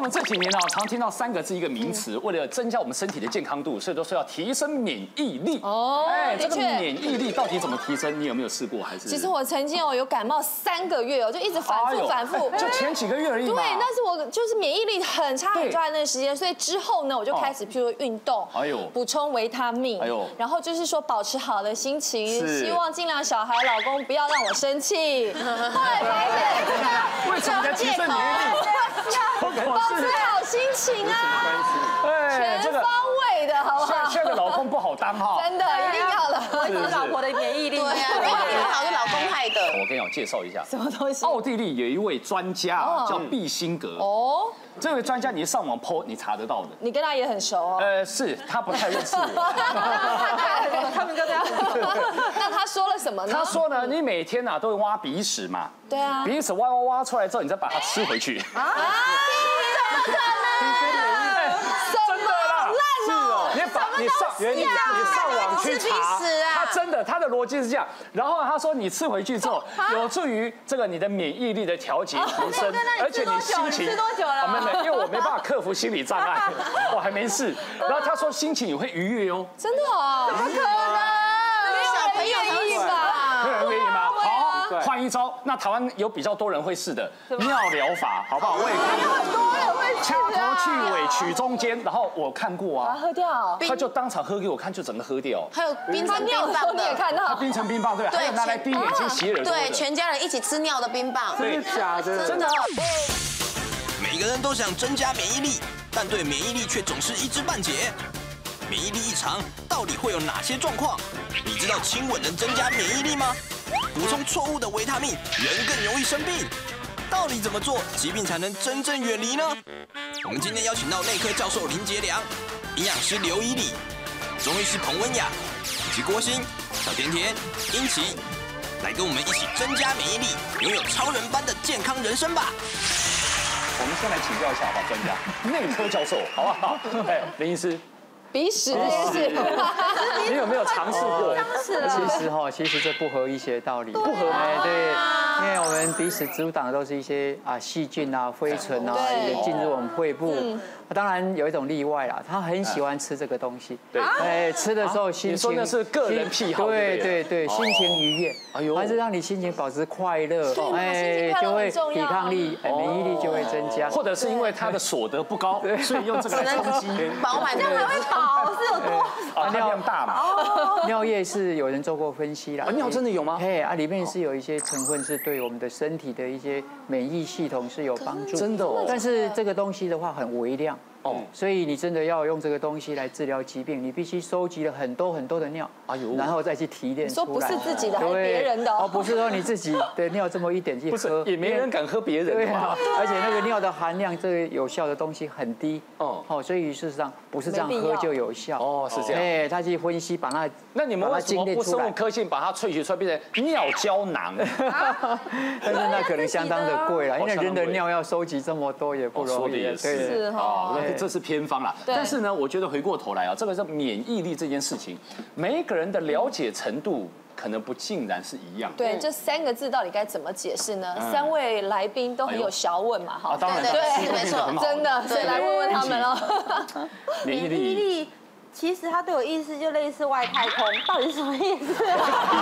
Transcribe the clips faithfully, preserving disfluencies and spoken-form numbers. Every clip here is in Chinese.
们这几年啊，常听到三个字一个名词，为了增加我们身体的健康度，所以都说要提升免疫力。哦，哎，这个免疫力到底怎么提升？你有没有试过？还是？ 其实我曾经哦有感冒三个月哦，就一直反复反复， 就前几个月而已。 对，但是我就是免疫力很差很差的那个时间，所以之后呢，我就开始譬如运动，哎呦，补充维他命，哎呦，然后就是说保持好的心情，希望尽量小孩老公不要让我生气。后来发现， 为什么要提升免疫力？ 保持好心情啊，全方位的，好不好？ 现在的老公不好当哈， 真的一定要的。 我是老婆的免疫力，对呀，免疫力好是老公害的。 我跟你讲，介绍一下， 什么东西？ 奥地利有一位专家叫毕辛格哦。这位专家，你上网 po 你查得到的。 你跟他也很熟哦。 呃，是他不太认识我。 他们就这样。那他说了什么呢？ 他说呢，你每天啊都会挖鼻屎嘛。 对啊。 鼻屎挖挖挖出来之后，你再把它吃回去。啊？ 怎么可能？ 真的啦。 烂哦。 你把你上你你上网去查，他真的他的逻辑是这样。然后他说你吃回去之后，有助于这个你的免疫力的调节提升，而且你心情吃多久了？ 没没，因为我没办法克服心理障碍，我还没试。然后他说心情也会愉悦哦。 真的哦？怎么可能？没有小朋友愿意吧？ 没有人愿意吗？好，换一招。那台湾有比较多人会试的尿疗法，好不好？我也可以。 很多人会掐头去尾，取中间，然后我看过啊， 喝掉， 他就当场喝给我看，就整个喝掉。 还有冰成冰棒的， 也看到， 他冰成冰棒，对，还有拿来滴眼睛、洗耳朵的， 对，全家人一起吃尿的冰棒， 真的假的？真的。 每个人都想增加免疫力，但对免疫力却总是一知半解。免疫力异常到底会有哪些状况？你知道亲吻能增加免疫力吗？补充错误的维他命，人更容易生病。到底怎么做，疾病才能真正远离呢？我们今天邀请到内科教授林杰良、营养师刘以礼、中医师彭文雅以及郭心、小甜甜、英奇，来跟我们一起增加免疫力，拥有超人般的健康人生吧。 我们先来请教一下吧，专家，内科教授，好不好？哎，林医师。 鼻屎这件事， 你有没有尝试过？ 其实哈，其实这不合医学道理。不合哎，对，因为我们鼻屎阻挡的都是一些啊细菌啊、灰尘啊，也进入我们肺部。当然有一种例外啦，他很喜欢吃这个东西。对，哎，吃的时候心情， 你说那是个人癖好。 对对对，心情愉悦，哎呦，还是让你心情保持快乐，哎，就会抵抗力、免疫力就会增加。 或者是因为他的所得不高，所以用这个来充饥。 饱满的还会跑，是有多？ 啊，尿量大嘛。 尿液是有人做过分析啦。 尿真的有吗？ 嘿啊，里面是有一些成分是对我们的身体的一些免疫系统是有帮助。 真的哦。 但是这个东西的话很微量。哦，所以你真的要用这个东西来治疗疾病，你必须收集了很多很多的尿，哎呦，然后再去提炼出来。 说不是自己的，还是别人的哦？不是说你自己的尿这么一点去喝， 也没人敢喝别人的。 对啊，而且那个尿的含量，这个有效的东西很低。哦，哦，所以事实上不是这样喝就有效。哦， 是这样。 哎，他去分析把它， 那你们为什么不生物科技把它萃取出来变成尿胶囊？ 但是那可能相当的贵了，因为人的尿要收集这么多也不容易。 说的也是哦，这是偏方啦。但是呢，我觉得回过头来啊，这个是免疫力这件事情，每一个人的了解程度可能不尽然是一样。 对，这三个字到底该怎么解释呢？三位来宾都很有学问嘛，哈。 当然， 对， 没错， 真的，所以来问问他们喽。 免疫力。 其实它对我意思就类似外太空，到底是什么意思？ 很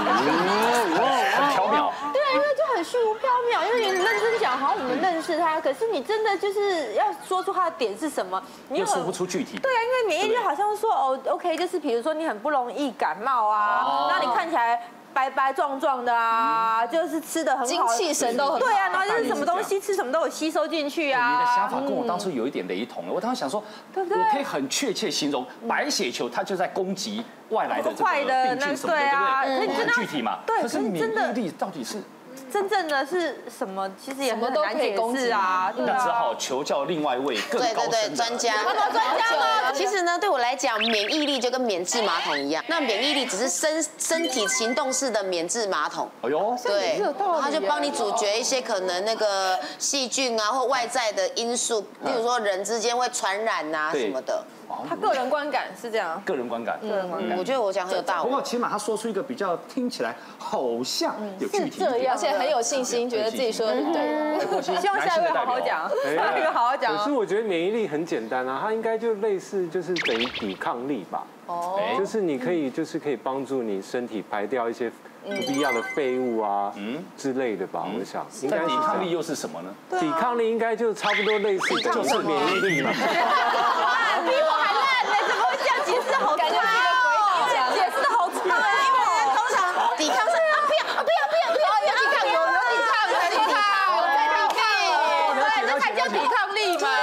缥缈。 对，因为就很虚无缥缈，因为你认真讲，好像我们认识它，可是你真的就是要说出它的点是什么， 你又说不出具体。 对啊，因为免疫力好像说哦 ，OK， 就是比如说你很不容易感冒啊，那你看起来白白壮壮的啊，就是吃的很好， 精气神都很好。 对啊，然后就是什么东西吃什么都有吸收进去啊。 你的想法跟我当初有一点雷同了，我当时想说，对不对？我可以很确切形容白血球它就在攻击外来的这个病菌什么的，对不对？很具体嘛。 对， 可是免疫力到底是？ 真正的是什么？其实也很难解释啊。 那只好求教另外一位更高深的专家。 那专家吗？ 其实呢，对我来讲，免疫力就跟免治马桶一样。那免疫力只是身身体行动式的免治马桶。哎呦，对，它就帮你阻绝一些可能那个细菌啊或外在的因素，例如说人之间会传染啊什么的。 他个人观感是这样， 个人观感， 个人观感。 我觉得我讲很有道理。 不过起码他说出一个比较听起来好像有具体， 而且很有信心，觉得自己说的是对的。 希望下一位好好讲，下一个好好讲。 可是我觉得免疫力很简单啊，它应该就类似就是等于抵抗力吧。哦，就是你可以就是可以帮助你身体排掉一些不必要的废物啊，嗯之类的吧。我想， 应该抵抗力又是什么呢？ 抵抗力应该就差不多类似就是免疫力嘛。 比我还烂呢，怎么会这样解释？好差哦，解释的好差哦。因为通常抵抗是啊，不要不要不要不要，有抵抗有有抵抗有抵抗，有在抵抗，对，这才叫抵抗力嘛。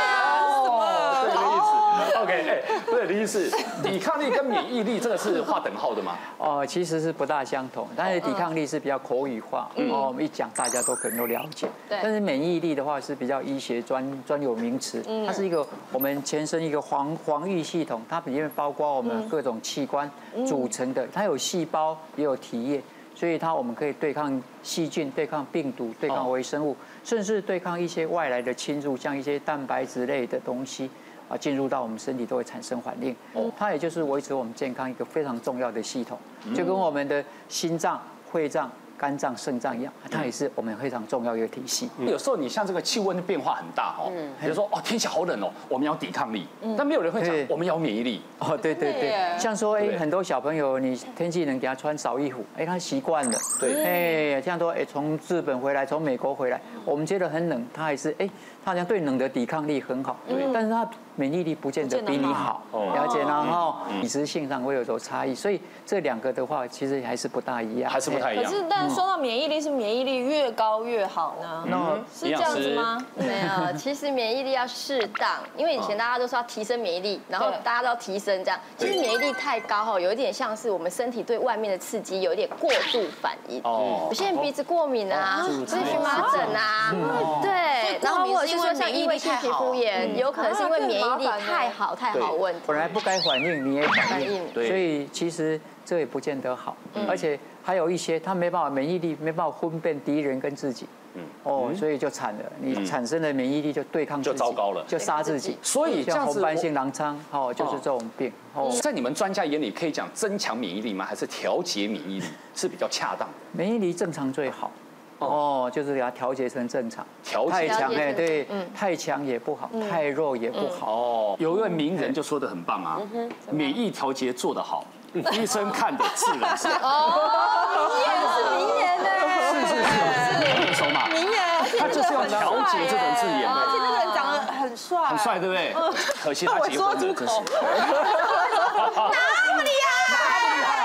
OK， 哎，不是李医师，抵抗力跟免疫力这个是划等号的吗？ 哦，其实是不大相同，但是抵抗力是比较口语化，哦，我们一讲大家都可能都了解。但是免疫力的话是比较医学专专有名词，它是一个我们全身一个防防御系统，它里面包括我们各种器官组成的，它有细胞也有体液，所以它我们可以对抗细菌、对抗病毒、对抗微生物，甚至对抗一些外来的侵入，像一些蛋白质类的东西。啊，进入到我们身体都会产生反应，它也就是维持我们健康一个非常重要的系统，就跟我们的心脏、肺脏、肝脏、肾脏一样，它也是我们非常重要一个体系。 有时候你像这个气温的变化很大哦，比如说哦天气好冷哦，我们要抵抗力，但没有人会讲我们要免疫力。 哦，对对对，像说哎，很多小朋友你天气冷给他穿少衣服，哎，他习惯了。对，哎，像说哎从日本回来，从美国回来，我们觉得很冷，他还是哎。他好像对冷的抵抗力很好，但是他免疫力不见得比你好，了解，然后体质性上会有所差异，所以这两个的话，其实还是不大一样， 还是不太一样。 可是，但说到免疫力，是免疫力越高越好呢？那是这样子吗？ 没有，其实免疫力要适当，因为以前大家都说要提升免疫力，然后大家都要提升这样，其实免疫力太高哈，有一点像是我们身体对外面的刺激有一点过度反应。哦，有些人鼻子过敏啊，所以荨麻疹啊，对，然后或者是说像异位性皮肤炎，有可能是因为免疫力太好太好问题。 本来不该反应，你也反应，所以其实这也不见得好。而且还有一些他没办法免疫力没办法分辨敌人跟自己，哦，所以就惨了。你产生的免疫力就对抗自己， 就糟糕了， 就杀自己。 所以像红斑性狼疮，哦，就是这种病。哦， 在你们专家眼里，可以讲增强免疫力吗？还是调节免疫力是比较恰当的？ 免疫力正常最好。哦，就是给它调节成正常， 调太强哎，对，太强也不好，太弱也不好。哦， 有一位名人就说的很棒啊，免疫调节做得好，医生看的自然是。 哦，名言是名言呢， 是是是，很熟嘛。 名言， 他就是要调节这种字眼而且那个人长得很帅， 很帅，对不对？可惜他结婚了，真是。 那么厉害！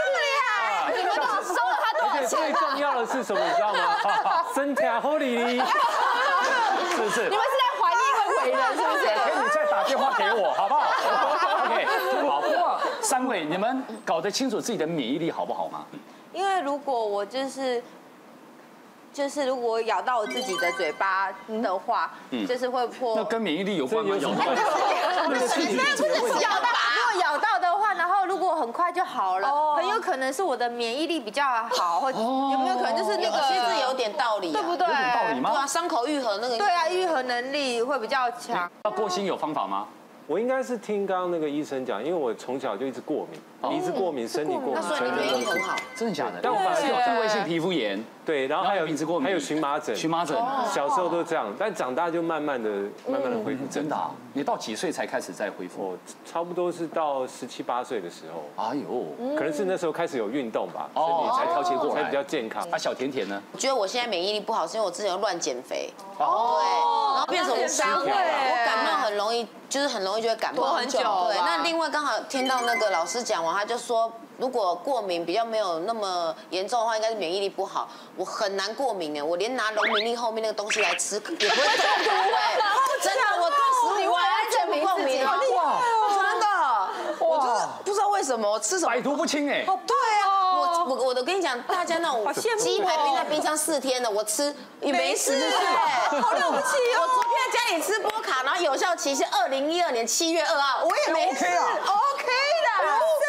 最重要的是什么？你知道吗？身体好哩哩， 是不是？ 你们是在怀念一位伟人，是不是？ 可以再打电话给我，好不好 ？OK， 好。不过三位，你们搞得清楚自己的免疫力好不好吗？ 因为如果我就是。就是如果咬到我自己的嘴巴的话，就是会破。 那跟免疫力有关吗？咬到？ 不是，不是咬到。如果咬到的话，然后如果很快就好了，很有可能是我的免疫力比较好，或有没有可能就是那个？ 其实有点道理， 对不对？ 有点道理吗？ 对啊，伤口愈合那个。 对啊，愈合能力会比较强。 那郭心有方法吗？ 我应该是听刚刚那个医生讲，因为我从小就一直过敏，鼻子过敏、身体过敏， 那所以你免疫力很好， 真的假的？ 但我本来是有异位性皮肤炎， 对，然后还有鼻子过敏， 还有荨麻疹， 荨麻疹， 小时候都这样，但长大就慢慢的、慢慢的恢复。 真的啊？你到几岁才开始在恢复？ 差不多是到十七八岁的时候。哎呦， 可能是那时候开始有运动吧，身体才调节过来， 才比较健康。 啊，小甜甜呢？ 我觉得我现在免疫力不好，是因为我之前乱减肥，哦，对，然后变成我失调，我感冒很容易。就是很容易就会感冒很久， 对。那另外刚好听到那个老师讲完，他就说，如果过敏比较没有那么严重的话，应该是免疫力不好。我很难过敏哎，我连拿农民历后面那个东西来吃也不会中毒哎，真的，我对食物完全不过敏，好厉害哦，真的，我就是不知道为什么我吃什么百毒不侵哎。 哦，对啊，我我我都跟你讲，大家那种鸡排冰在冰箱四天了，我吃也没事哎， 好了不起哦。 我昨天在家里吃波卡，然后有效期是二零一二年七月二号，我也没事 ，OK 的。 是，所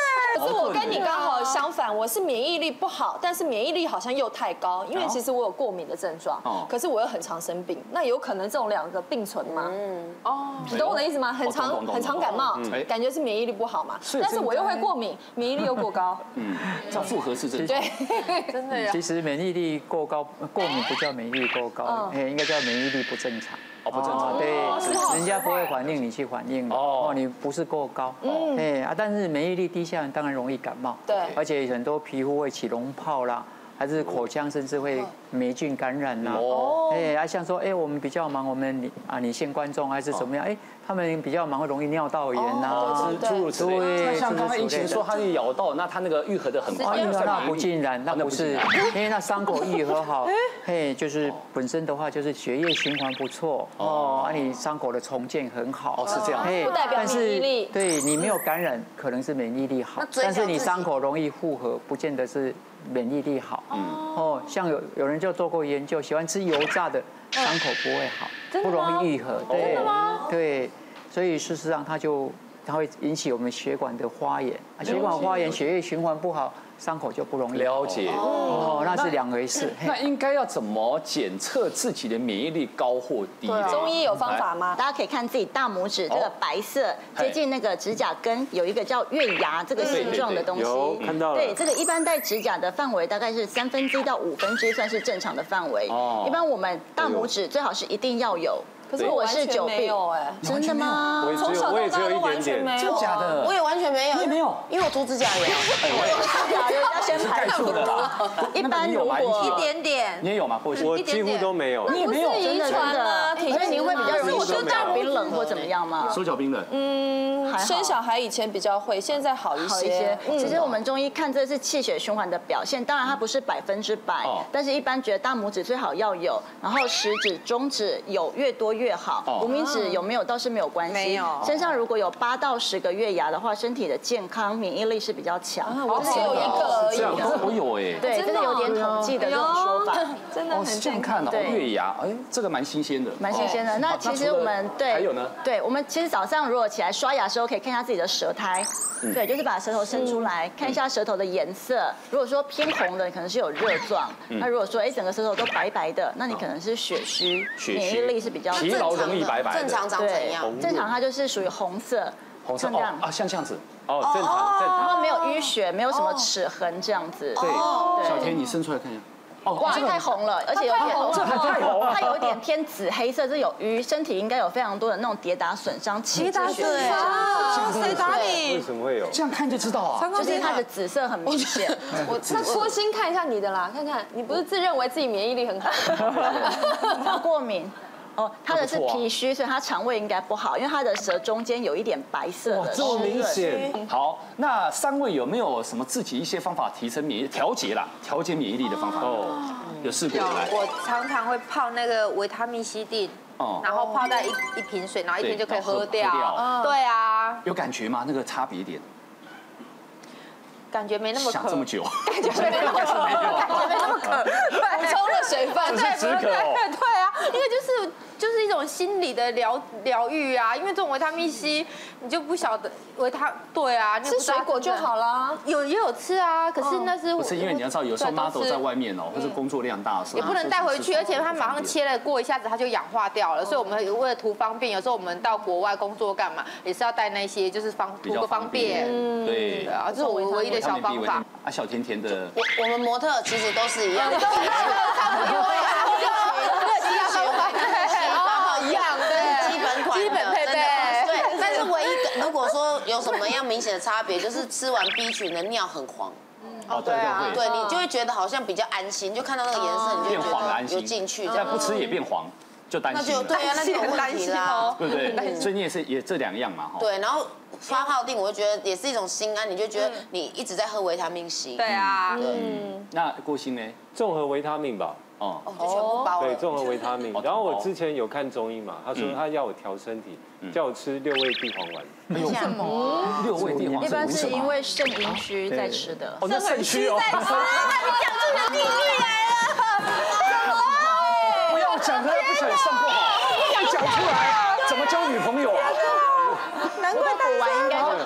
我跟你刚好相反，我是免疫力不好，但是免疫力好像又太高，因为其实我有过敏的症状，可是我又很常生病，那有可能这种两个并存吗？嗯，哦，你懂我的意思吗？很常很常感冒，感觉是免疫力不好嘛，但是我又会过敏，免疫力又过高， 嗯，叫复合式症状。对，真的呀。 其实免疫力过高，过敏不叫免疫力过高，哎，应该叫免疫力不正常。 哦，不正常。 对，人家不会反应，你去反应。哦，你不是过高。嗯。哎啊，但是免疫力低下当然容易感冒。 对。 而且很多皮肤会起脓泡啦。还是口腔，甚至会霉菌感染呐。哦。哎，啊，像说，哎，我们比较忙，我们啊，女性观众还是怎么样？哎，他们比较忙，会容易尿道炎呐， 诸如此类。那像刚才疫情说，他一咬到，那他那个愈合的很快。 那不尽然，那不是，因为那伤口愈合好，嘿，就是本身的话，就是血液循环不错哦，啊，你伤口的重建很好。 哦，是这样。 不代表免疫力。 对你没有感染，可能是免疫力好，但是你伤口容易复合，不见得是。免疫力好，哦，像有有人就做过研究，喜欢吃油炸的，伤口不会好，不容易愈合，对，对，所以事实上它就它会引起我们血管的发炎，血管发炎，血液循环不好，伤口就不容易了解。 哦，那是两回事。 那应该要怎么检测自己的免疫力高或低？ 中医有方法吗？ 大家可以看自己大拇指这个白色接近那个指甲根，有一个叫月牙这个形状的东西。 有看到了。 对，这个一般戴指甲的范围大概是三分之一到五分之一算是正常的范围。哦。一般我们大拇指最好是一定要有。 可是我是久病，哎， 真的吗？ 我从小到大都完全没有，真的假的？ 我也完全没有， 你也没有， 因为我涂指甲油， 指甲油要先排除的。一般如果一点点， 你也有吗？ 我几乎都没有， 你也没有，遗传的， 所以您会比较容易手脚冰冷或怎么样吗？ 手脚冰冷， 嗯，生小孩以前比较会，现在好一些。 其实我们中医看这是气血循环的表现，当然它不是百分之百，但是一般觉得大拇指最好要有，然后食指、中指有越多越好。无名指有没有倒是没有关系，没有。身上如果有八到十个月牙的话，身体的健康免疫力是比较强。 我只有一个而已， 我有哎， 对，这个有点统计的这种说法， 真的很健康。哦，月牙，哎，这个蛮新鲜的， 蛮新鲜的。那其实我们对， 还有呢， 对我们其实早上如果起来刷牙的时候，可以看一下自己的舌苔，对，就是把舌头伸出来，看一下舌头的颜色。如果说偏红的，可能是有热状；那如果说哎整个舌头都白白的，那你可能是血虚，免疫力是比较疲劳容易白白。 正常长怎样？ 正常它就是属于红色， 红色哦啊，像这样子哦，正常正常， 然后没有淤血，没有什么齿痕这样子。 对，小田你伸出来看一下。 哦，哇，太红了，而且有点， 这还太红了， 它有点偏紫黑色，这有淤，身体应该有非常多的那种跌打损伤， 跌打损伤，谁打你？ 为什么会有？ 这样看就知道啊， 就是它的紫色很明显。 我那戳心看一下你的啦，看看你不是自认为自己免疫力很好， 他过敏。哦，他的是脾虚，所以他肠胃应该不好，因为他的舌中间有一点白色的， 这么明显。 好，那三位有没有什么自己一些方法提升免疫调节啦，调节免疫力的方法？哦，有试过来？ 我常常会泡那个维他命 C 锭，然后泡在一一瓶水，然后一瓶就可以喝掉。对啊。 有感觉吗？那个差别点？ 感觉没那么渴， 想这么久， 感觉没那么渴，感觉没那么渴， 补充了水分， 对，止渴哦。 对啊，因为就是就是一种心理的疗疗愈啊，因为这种维他命 C， 你就不晓得维他，对啊， 吃水果就好啦。 有也有吃啊，可是那是不是因为你要知道，有时候 model 在外面哦，或是工作量大的时候， 也不能带回去，而且它马上切了，过一下子它就氧化掉了，所以我们为了图方便，有时候我们到国外工作干嘛，也是要带那些，就是方图个方便。 对啊，这是我唯一的小方法。 啊，小甜甜的， 我我们模特其实都是一样的， 差不多呀，基本款，对，一样， 对，基本款， 基本配备， 对。但是唯一如果说有什么样明显的差别，就是吃完 B 群的尿很黄。 哦，对对对，你就会觉得好像比较安心，就看到那个颜色，你就觉得有进去， 再不吃也变黄。就担心， 那就对啊，那就有问题啦， 对不对？所以你也是也这两样嘛，哈。 对，然后发号定，我就觉得也是一种心安，你就觉得你一直在喝维他命 C。 对啊，嗯。 那郭心呢？ 综合维他命吧。 哦，就全部包了。 对，综合维他命。然后我之前有看中医嘛，他说他要我调身体，叫我吃六味地黄丸。 有什么？六味地黄丸。 一般是因为肾阴虚在吃的。 哦，那肾虚哦。 你讲出你的秘密来了。 不要讲，他不是很肾不好，不讲出来，怎么交女朋友啊？ 难怪补完应该就好。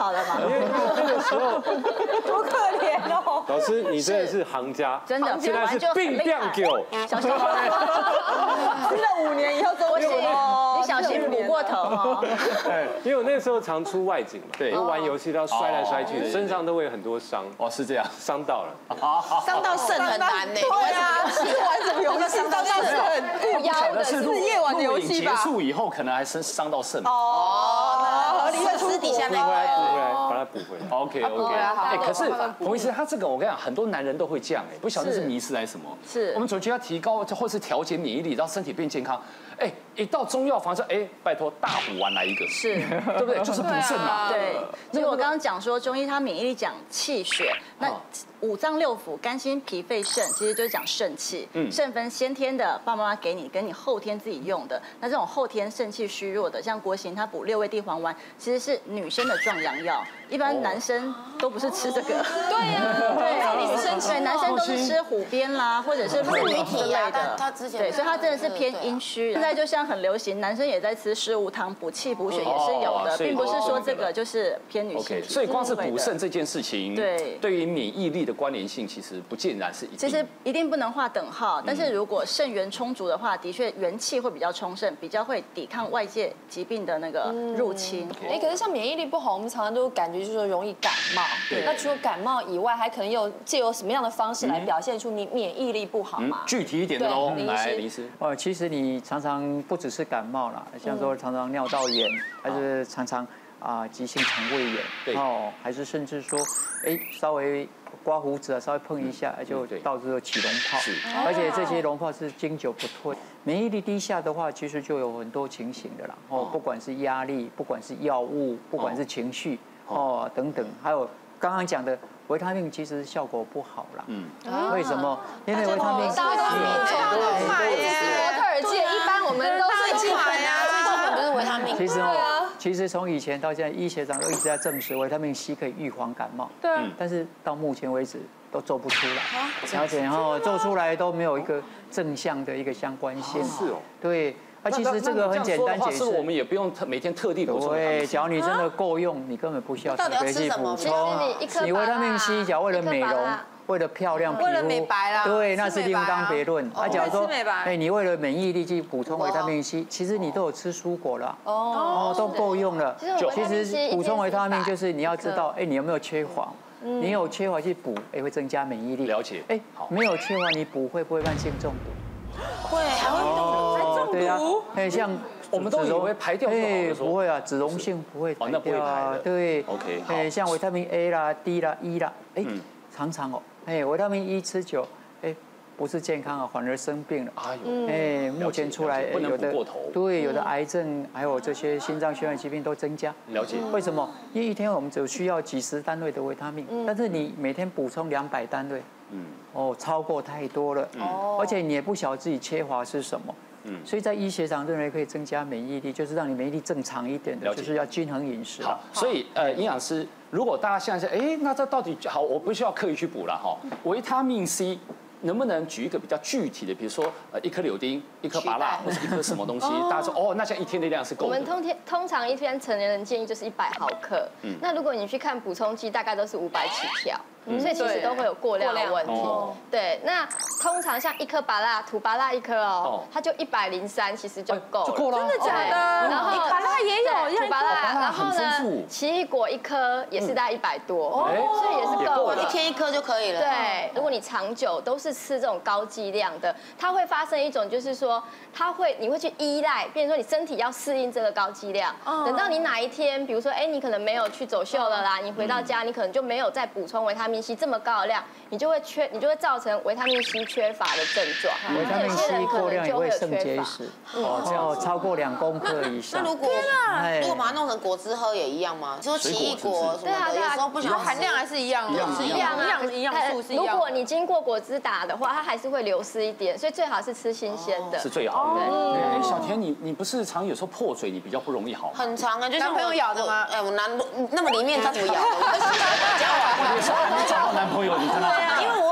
好了嘛。 因为那个时候多可怜哦。 老师，你真的是行家， 真的， 现在是病病狗， 小心，吃了五年以后终于哦，你小心补过头哦。 哎，因为我那时候常出外景嘛，对，玩游戏都要摔来摔去，身上都会有很多伤。 哦，是这样， 伤到了， 伤到肾很难呢。 对啊，是玩什么游戏伤到肾？ 不腰的是日夜玩的游戏吧？ 结束以后可能还伤伤到肾。 哦，合理的私底下补回来，补回来，把它补回来。 OK OK。哎，可是洪医师，他这个我跟你讲，很多男人都会这样哎，不晓得是迷思还是什么。 是我们总觉得要提高或是调节免疫力，让身体变健康。哎，一到中药房说，哎，拜托大补丸来一个， 是， 对不对？就是补肾嘛。 对，所以我刚刚讲说，中医它免疫力讲气血，那五脏六腑、肝、心、脾、肺、肾，其实就是讲肾气。嗯，肾分先天的，爸爸妈妈给你，跟你后天自己用的。那这种后天肾气虚弱的，像国行它补六味地黄丸，其实是女生的壮阳药，一般男生都不是吃这个。 对呀， 对，女生对男生都是吃虎鞭啦，或者是鹿茸之类的。 他之前对，所以它真的是偏阴虚。现在就像很流行，男生也在吃十五汤补气补血也是有的，并不是说这个就是偏女性。 所以光是补肾这件事情， 对， 对于免疫力的关联性其实不尽然是一定。 其实一定不能画等号，但是如果肾元充足的话，的确元气会比较充盛，比较会抵抗外界疾病的那个入侵。 哎，可是像免疫力不好，我们常常都感觉就是说容易感冒。那除了感冒以外，还可能有借由什么样的方式来表现出你免疫力不好嘛？ 具体一点的喽，来，林医师。 呃，其实你常常不只是感冒啦，像说常常尿道炎，还是常常啊急性肠胃炎，哦，还是甚至说，哎，稍微刮胡子啊，稍微碰一下就导致起脓泡，而且这些脓泡是经久不退。免疫力低下的话，其实就有很多情形的啦，哦，不管是压力，不管是药物，不管是情绪，哦等等，还有刚刚讲的。维他命其实效果不好啦，嗯，为什么？因为维他命， 大家都买耶，模特儿界一般我们都是去买呀，最基本就是维他命。 其实哦，其实从以前到现在，医学上都一直在证实维他命 C 可以预防感冒，对，但是到目前为止都做不出来，而且然后做出来都没有一个正向的一个相关性，是哦，对。啊，其实这个很简单解释， 我们也不用特每天特地补充。 对，只要你真的够用，你根本不需要特别去补充。你维他命 C， 只要为了美容，为了漂亮皮肤， 为了美白啦， 对，那是另当别论。啊，假如说，哎，你为了免疫力去补充维他命 C， 其实你都有吃蔬果了，哦，都够用了。其实补充维他命就是你要知道，哎，你有没有缺乏？你有缺乏去补，哎，会增加免疫力。 了解。 哎，没有缺乏你补会不会慢性中毒？ 会，还会中毒。 对呀，哎，像我们都以为排掉，哎， 不会啊，脂溶性不会排掉啊。对 ，OK， 哎，像维他命 A 啦、D 啦、E 啦，哎，常常哦，哎，维他命 E 吃久，哎，不是健康啊，反而生病了。哎呦，哎，目前出来有的对，有的癌症，还有这些心脏血管疾病都增加。 了解。 为什么？因为一天我们只需要几十单位的维他命，但是你每天补充两百单位。嗯，哦，超过太多了，哦，而且你也不晓得自己缺乏是什么，嗯，所以在医学上认为可以增加免疫力，就是让你免疫力正常一点的，就是要均衡饮食。 好，所以呃，营养师，如果大家现在是，哎，那这到底好，我不需要刻意去补了哈，维他命 C。能不能举一个比较具体的，比如说呃一颗柳丁、一颗芭乐，或者一颗什么东西？大家说哦，那像一天的量是够的。 我们通天通常一天成年人建议就是一百毫克。嗯。那如果你去看补充剂，大概都是五百起跳，所以其实都会有过量的问题。对。那通常像一颗芭乐，土芭乐一颗哦，它就一百零三，其实就够了。 就够了。 真的假的？然后芭乐也有土芭乐，然后呢，奇异果一颗也是大概一百多，所以也是够了。 一天一颗就可以了。 对。如果你长久都是吃这种高剂量的，它会发生一种就是说，它会你会去依赖，变成说你身体要适应这个高剂量。等到你哪一天，比如说，哎，你可能没有去走秀了啦，你回到家，你可能就没有再补充维他命 C 这么高的量，你就会缺，你就会造成维他命 C 缺乏的症状。 维他命 C 过量也会肾结石，哦，超过两公克以上。 那如果如果把它弄成果汁喝也一样吗？就说奇异果什么的，有时候不想含量还是一样， 是一样啊， 营养素是一样。 如果你经过果汁打的话，它还是会流失一点，所以最好是吃新鲜的， 是最好的。哎，小田，你你不是常有时候破嘴，你比较不容易好？ 很长啊，就像男朋友咬的吗？ 哎，我男那么里面他怎么咬的？我交往，你找到男朋友，你看到？ 对啊，因为我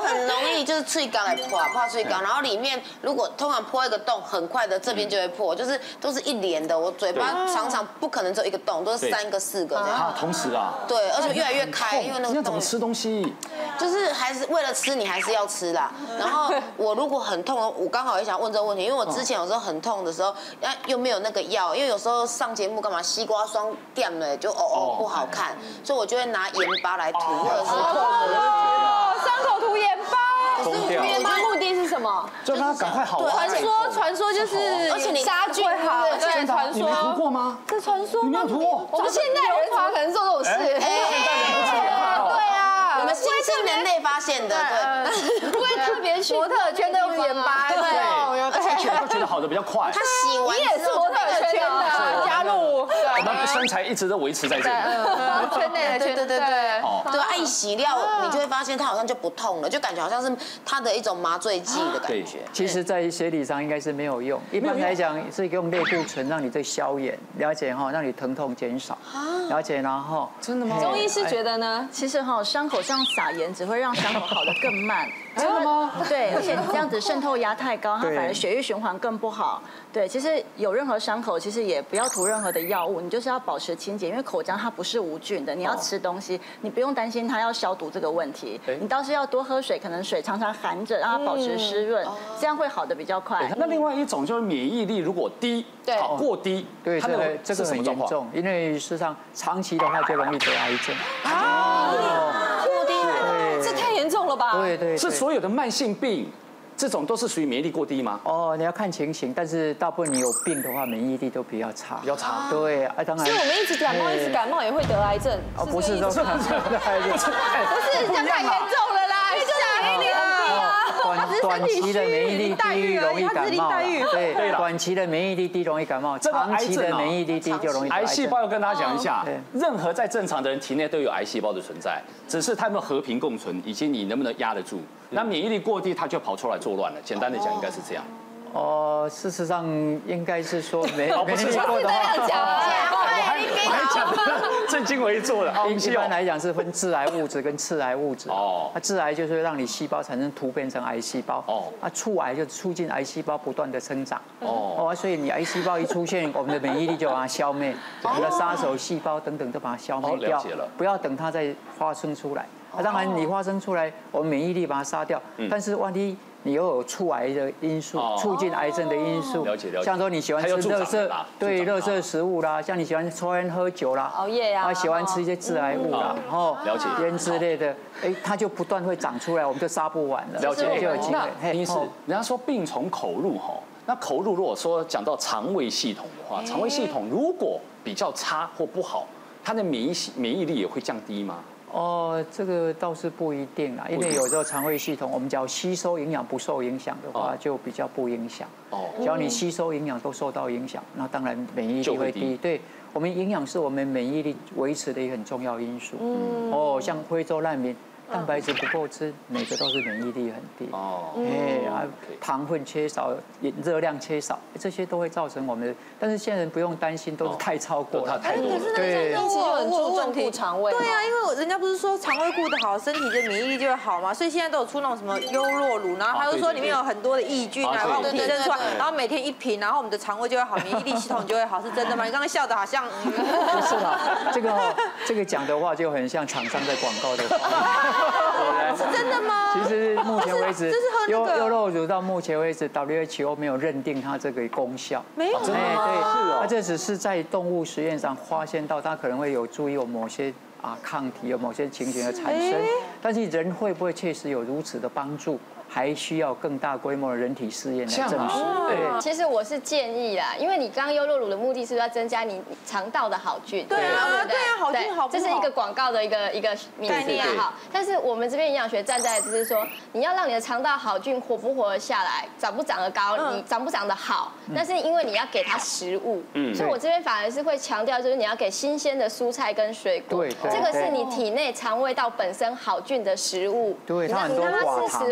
很容易就是脆缸来破破脆缸，然后里面如果通常破一个洞，很快的这边就会破，就是都是一连的。我嘴巴常常不可能只有一个洞，都是三个四个这样。 啊，同时啊。 对，而且越来越开，因为那个洞。 怎么吃东西？ 就是还是为了吃，你还是要吃啦。然后我如果很痛，我刚好也想问这个问题，因为我之前有时候很痛的时候，又没有那个药，因为有时候上节目干嘛西瓜霜垫了就哦哦不好看，所以我就会拿盐巴来涂，或者是哦，伤口涂盐巴。 可是涂盐巴目的是什么？ 就让它赶快好。 传说传说就是， 而且你杀菌好，对，传说。 你没涂过吗？ 这传说。 你没有涂过？ 我们现代人怎么可能做这种事？ 对啊， 我们新兴人类发现的，对， 不会特别去模特圈都用盐巴，对， 都觉得好的比较快。 他洗完你也是模特圈的， 加入。 我们身材一直都维持在这里。 圈内的，对对对对。 对，爱洗料，你就会发现它好像就不痛了，就感觉好像是它的一种麻醉剂的感觉。 其实，在学理上应该是没有用，一般来讲是用类固醇让你这消炎，了解哈，让你疼痛减少，了解然后。 真的吗？中医师觉得呢？ 其实哈，伤口上撒盐只会让伤口好得更慢。 真的吗？ 对，而且你这样子渗透压太高，它反而血液循环更不好。对，其实有任何伤口，其实也不要涂任何的药物，你就是要保持清洁，因为口腔它不是无菌的，你要吃东西，你不用担心它要消毒这个问题，你倒是要多喝水，可能水常常含着，让它保持湿润，这样会好的比较快。 那另外一种就是免疫力如果低，好过低， 对，这个这个很严重，因为事实上长期的话就容易得癌症。啊， 过低，这太严重了吧？ 对对， 是所有的慢性病。这种都是属于免疫力过低吗？ 哦，你要看情形，但是大部分你有病的话，免疫力都比较差， 比较差。 对啊，当然。 所以我们一直感冒，一直感冒也会得癌症。 哦，不是，不是，不是， 不是，这样太严重了啦，因为就是免疫力很低啊。 短短期的免疫力低容易感冒，对，短期的免疫力低容易感冒，长期的免疫力低就容易。 癌细胞要跟大家讲一下，任何在正常的人体内都有癌细胞的存在，只是它们和平共存，以及你能不能压得住。那免疫力过低，它就跑出来作乱了。简单的讲，应该是这样。 哦，事实上应该是说没免疫力过的话，我还我还讲的正襟危坐的。 一般来讲是分致癌物质跟次癌物质。哦，它致癌就是让你细胞产生突变成癌细胞。哦，啊，促癌就促进癌细胞不断的生长。哦，哦，所以你癌细胞一出现，我们的免疫力就把它消灭，我们的杀手细胞等等都把它消灭掉。了解了，不要等它再发生出来。啊，当然你发生出来，我们免疫力把它杀掉。但是万一你又有促癌的因素，促进癌症的因素， 了解了解。 像说你喜欢吃垃圾，对垃圾食物啦，像你喜欢抽烟喝酒啦， 熬夜呀， 啊，喜欢吃一些致癌物啦，哦，了解烟之类的，哎，它就不断会长出来，我们就杀不完了。 了解， 就有机会。 那意思，人家说病从口入哈，那口入如果说讲到肠胃系统的话，肠胃系统如果比较差或不好，它的免疫免疫力也会降低吗？ 哦，这个倒是不一定啦，因为有时候肠胃系统，我们只要吸收营养不受影响的话，就比较不影响。哦，只要你吸收营养都受到影响，那当然免疫力会低。对，我们营养是我们免疫力维持的一个很重要因素。嗯，哦，像非洲难民。蛋白质不够吃，每个都是免疫力很低。哦，哎啊，糖分缺少，热量缺少，这些都会造成我们的。但是现在人不用担心，都是太超过了。 太多了。对， 其实有很注重顾肠胃。 对啊，因为人家不是说肠胃顾得好，身体的免疫力就会好嘛，所以现在都有出那种什么优酪乳，然后他就说里面有很多的益菌啊，帮我们提升出来，然后每天一瓶，然后我们的肠胃就会好，免疫力系统就会好，是真的吗？你刚刚笑得好像。 不是啦，这个这个讲的话就很像厂商在广告的话。 是真的吗？ 其实目前为止，优优酪乳到目前为止 W H O 没有认定它这个功效。 没有， 真的吗？对，是哦。它这只是在动物实验上发现到它可能会有助于有某些啊抗体有某些情形的产生，但是人会不会确实有如此的帮助？还需要更大规模的人体试验来证实。 对，其实我是建议啦，因为你刚刚优酪乳的目的是要增加你肠道的好菌。 对啊，对啊，好菌好不好？ 这是一个广告的一个一个概念哈。但是我们这边营养学站在就是说，你要让你的肠道好菌活不活得下来，长不长得高，你长不长得好，那是因为你要给它食物。嗯。所以我这边反而是会强调，就是你要给新鲜的蔬菜跟水果。 对对。 这个是你体内肠胃道本身好菌的食物。 对，它很多让它吃食物。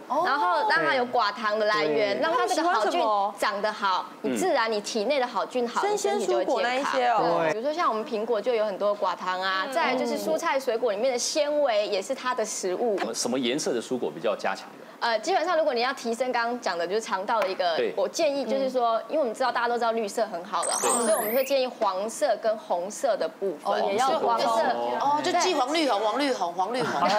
然后让它有寡糖的来源，让它这个好菌长得好，你自然你体内的好菌好， 生鲜蔬果那一些哦， 比如说像我们苹果就有很多寡糖啊，再来就是蔬菜水果里面的纤维也是它的食物。 什么颜色的蔬果比较加强的？ 呃，基本上如果你要提升刚刚讲的就是肠道的一个，我建议就是说，因为我们知道大家都知道绿色很好了，所以我们会建议黄色跟红色的部分也要黄色哦，就记黄绿红黄绿红黄绿红。黄绿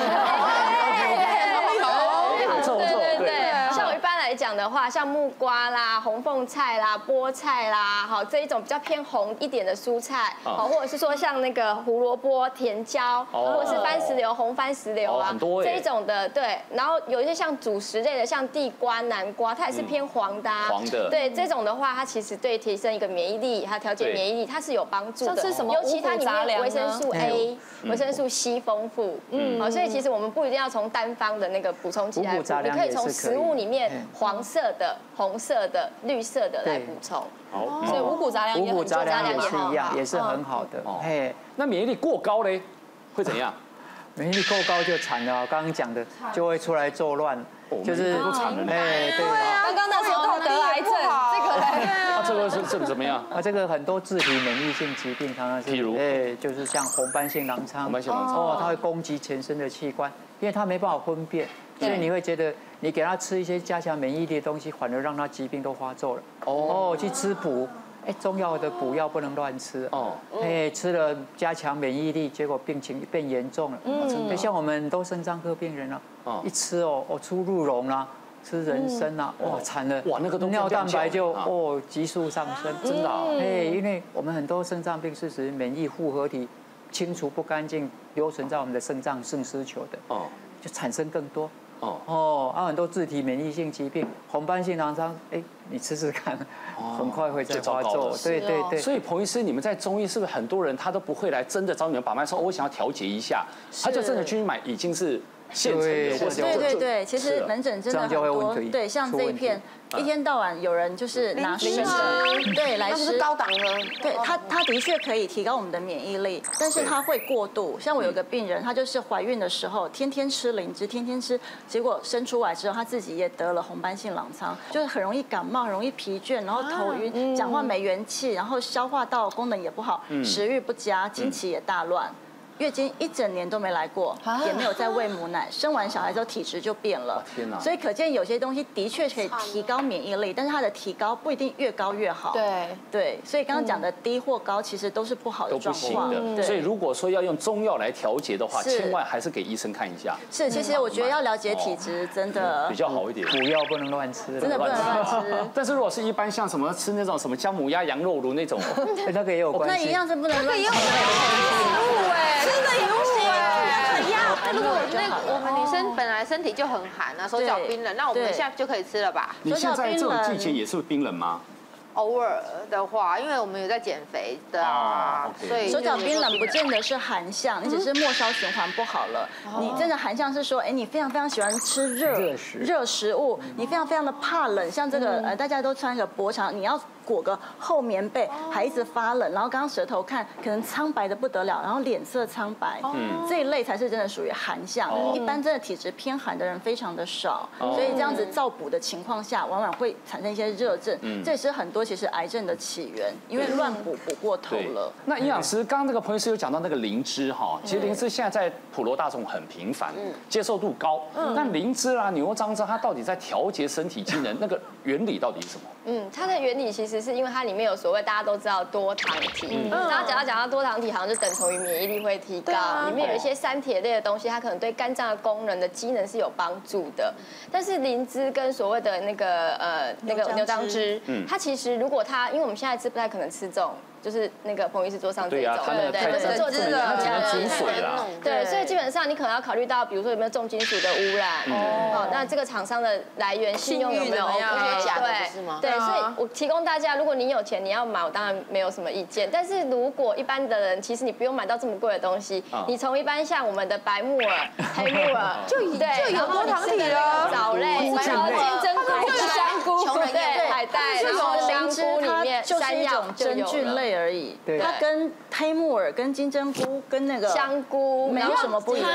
红，对对对。像我一般来讲的话，像木瓜啦、红凤菜啦、菠菜啦，好这一种比较偏红一点的蔬菜，好或者是说像那个胡萝卜、甜椒，或者是番石榴、红番石榴啊，这一种的对。然后有一些像主食类的，像地瓜、南瓜，它也是偏黄的。 黄的。对这种的话，它其实对提升一个免疫力，还有调节免疫力，它是有帮助的。 像是什么？ 尤其它里面维生素 A、维生素 C 丰富，嗯，好，所以其实我们不一定要从单方的那个补充剂来补，你可以从食物里面黄色的、红色的、绿色的来补充。 好，所以五谷杂粮五谷杂粮也是一样，也是很好的。 嘿，那免疫力过高嘞，会怎样？ 免疫力够高就惨了，刚刚讲的就会出来作乱，就是哎，对啊，刚刚那时候得癌症，这个嘞，啊，这个是这个怎么样？ 啊，这个很多自体免疫性疾病，常常是， 譬如， 哎，就是像红斑性狼疮， 红斑性狼疮， 哦，它会攻击全身的器官，因为它没办法分辨，所以你会觉得你给它吃一些加强免疫力的东西，反而让它疾病都发作了。哦，去吃补。哎，中药的补药不能乱吃哦。哎，吃了加强免疫力，结果病情变严重了。嗯，像我们都肾脏科病人啊，一吃哦，哦出鹿茸啦，吃人参啊，哇惨了， 哇那个都尿蛋白就哦急速上升， 真的。 哎，因为我们很多肾脏病是属于免疫复合体清除不干净，留存在我们的肾脏肾丝球的，哦，就产生更多。哦哦，啊，很多自体免疫性疾病，红斑性狼疮，哎，你吃吃看，很快会再发作。对对对。 所以彭医师，你们在中医是不是很多人他都不会来真的找你们把脉说，我想要调节一下，他就真的去买已经是现成的， 对对对，其实门诊真的很多，对，像这一片。一天到晚有人就是拿生的，对，来吃， 那是高档的。 对它，它的确可以提高我们的免疫力，但是它会过度。像我有个病人，她就是怀孕的时候天天吃灵芝，天天吃，结果生出来之后，她自己也得了红斑性狼疮，就是很容易感冒，很容易疲倦，然后头晕，讲话没元气，然后消化道功能也不好，食欲不佳，经期也大乱。月经一整年都没来过，也没有再喂母奶，生完小孩之后体质就变了。 天哪！ 所以可见有些东西的确可以提高免疫力，但是它的提高不一定越高越好。 对对，所以刚刚讲的低或高其实都是不好的状况。 都不行的。所以如果说要用中药来调节的话，千万还是给医生看一下。 是，其实我觉得要了解体质真的比较好一点。 补药不能乱吃， 真的不能乱吃。 但是如果是一般像什么吃那种什么姜母鸭、羊肉炉那种， 那个也有关系。 那一样是不能乱吃。 食物哎，真的有。 那如果那我们女生本来身体就很寒啊，手脚冰冷，那我们现在就可以吃了吧？ 你现在这种季节也是冰冷吗？ 偶尔的话，因为我们有在减肥的啊，所以手脚冰冷不见得是寒象，你只是末梢循环不好了。你真的寒象是说，哎，你非常非常喜欢吃热热食物，你非常非常的怕冷，像这个呃，大家都穿个薄长，你要裹个厚棉被，还一直发冷，然后刚刚舌头看可能苍白的不得了，然后脸色苍白，这一类才是真的属于寒象。一般真的体质偏寒的人非常的少，所以这样子照补的情况下，往往会产生一些热症，这也是很多其实癌症的起源，因为乱补补过头了。 那营养师刚刚那个彭医师有讲到那个灵芝哈，其实灵芝现在在普罗大众很频繁，接受度高。那灵芝啦、牛樟芝，它到底在调节身体机能，那个原理到底是什么？ 嗯，它的原理其实是因为它里面有所谓大家都知道多糖体，然后讲到讲到多糖体，好像就等同于免疫力会提高。里面有一些三铁类的东西，它可能对肝脏的功能的机能是有帮助的。但是灵芝跟所谓的那个呃那个牛樟芝，它其实如果它，因为我们现在吃不太可能吃这种。就是那个彭医师桌上这种，对不对？就是做这个， 它只能煮水啦。 对，所以基本上你可能要考虑到，比如说有没有重金属的污染，哦，那这个厂商的来源信用有没有 OK？ 对，对，所以我提供大家，如果你有钱你要买，我当然没有什么意见。但是如果一般的人，其实你不用买到这么贵的东西，你从一般像我们的白木耳、黑木耳， 就就有多糖体了， 藻类、金针菇、香菇，对，海带，然后香菇里面山药真菌类而已，它跟黑木耳、跟金针菇、跟那个香菇没有什么不一样。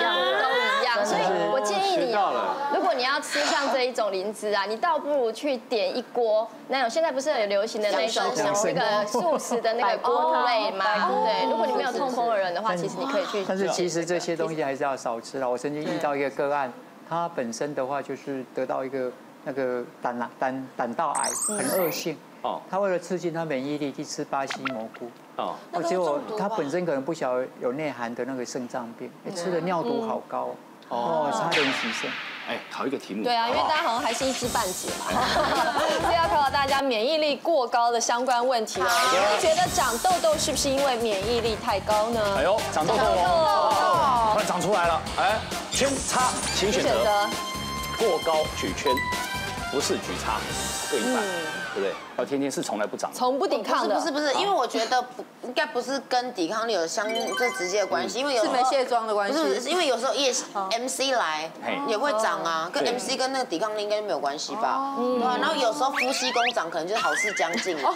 样的， 都一样。所以我建议你，如果你要吃像这一种灵芝啊，你倒不如去点一锅那种现在不是有流行的那种那个素食的那个锅类吗？对，如果你没有痛风的人的话，其实你可以去。 但是其实这些东西还是要少吃了。我曾经遇到一个个案，他本身的话就是得到一个那个胆胆胆道癌，很恶性。哦，他为了刺激他免疫力去吃巴西蘑菇。哦，结果他本身可能不晓得有内含的那个肾脏病，吃的尿毒好高。哦，差点牺牲。 哎，考一个题目。 对啊，因为大家好像还是一知半解嘛。是要考考大家免疫力过高的相关问题哦。你们觉得长痘痘是不是因为免疫力太高呢？ 哎呦，长痘痘哦，快长出来了。哎，圈叉，请选择。过高举圈，不是举叉，各一半。对不对？要天天是从来不长， 从不抵抗的， 不是不是不是，因为我觉得不应该不是跟抵抗力有相这直接的关系，因为有是没卸妆的关系， 不是因为有时候也 M C 来也会长啊，跟 M C 跟那个抵抗力应该就没有关系吧？对啊，然后有时候夫妻宫长可能就是好事将近，然